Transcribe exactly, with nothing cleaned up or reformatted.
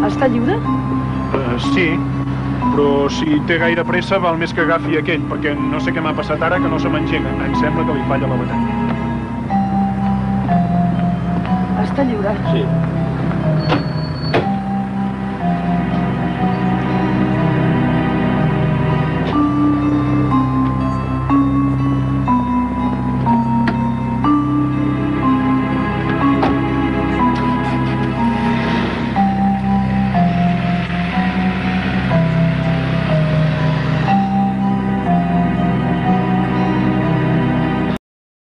Està lliure? Uh, sí, però si té gaire pressa val més que agafi aquell, perquè no sé què m'ha passat ara que no se m'engega. Em sembla que li falla la bateria. Està lliure. Sí.